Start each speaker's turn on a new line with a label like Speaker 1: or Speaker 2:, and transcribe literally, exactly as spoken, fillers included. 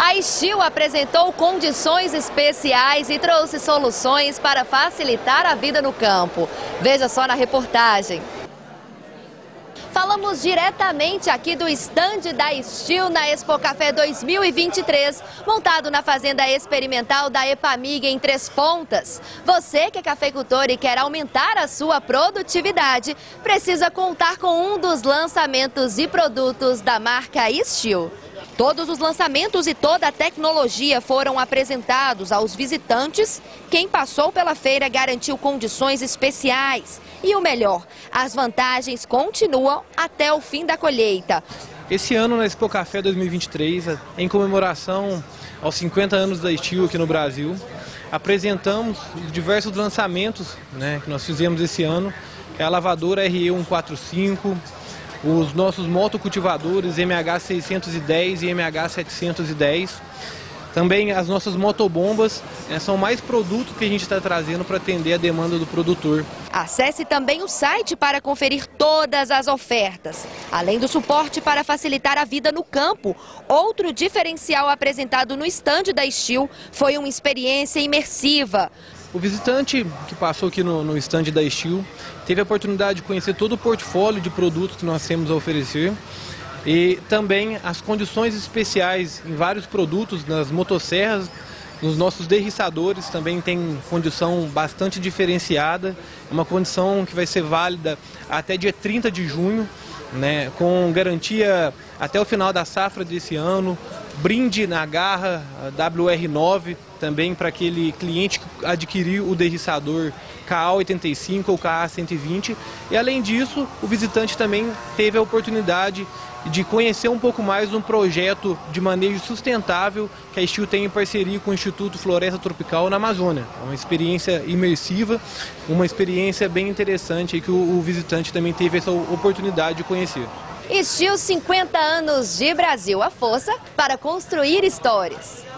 Speaker 1: A Steel apresentou condições especiais e trouxe soluções para facilitar a vida no campo. Veja só na reportagem. Falamos diretamente aqui do estande da Steel na Expo Café dois mil e vinte e três, montado na fazenda experimental da Epamig em Três Pontas. Você que é cafeicultor e quer aumentar a sua produtividade, precisa contar com um dos lançamentos e produtos da marca Steel. Todos os lançamentos e toda a tecnologia foram apresentados aos visitantes. Quem passou pela feira garantiu condições especiais. E o melhor, as vantagens continuam até o fim da colheita.
Speaker 2: Esse ano na Expo Café dois mil e vinte e três, em comemoração aos cinquenta anos da Steel aqui no Brasil, apresentamos diversos lançamentos, né, que nós fizemos esse ano. É a lavadora R E cento e quarenta e cinco, os nossos motocultivadores M H seiscentos e dez e M H setecentos e dez. Também as nossas motobombas, né, são mais produtos que a gente está trazendo para atender a demanda do produtor.
Speaker 1: Acesse também o site para conferir todas as ofertas. Além do suporte para facilitar a vida no campo, outro diferencial apresentado no estande da Steel foi uma experiência imersiva.
Speaker 2: O visitante que passou aqui no, no estande da Steel teve a oportunidade de conhecer todo o portfólio de produtos que nós temos a oferecer e também as condições especiais em vários produtos, nas motosserras, nos nossos derriçadores também tem condição bastante diferenciada, uma condição que vai ser válida até dia trinta de junho, né, com garantia até o final da safra desse ano, brinde na garra W R nove também para aquele cliente que adquiriu o derriçador K A oitenta e cinco ou K A cento e vinte. E além disso, o visitante também teve a oportunidade de conhecer um pouco mais um projeto de manejo sustentável que a Steel tem em parceria com o Instituto Floresta Tropical na Amazônia. É uma experiência imersiva, uma experiência bem interessante que o, o visitante também teve essa oportunidade de conhecer.
Speaker 1: Steel, cinquenta anos de Brasil, a força para construir histórias.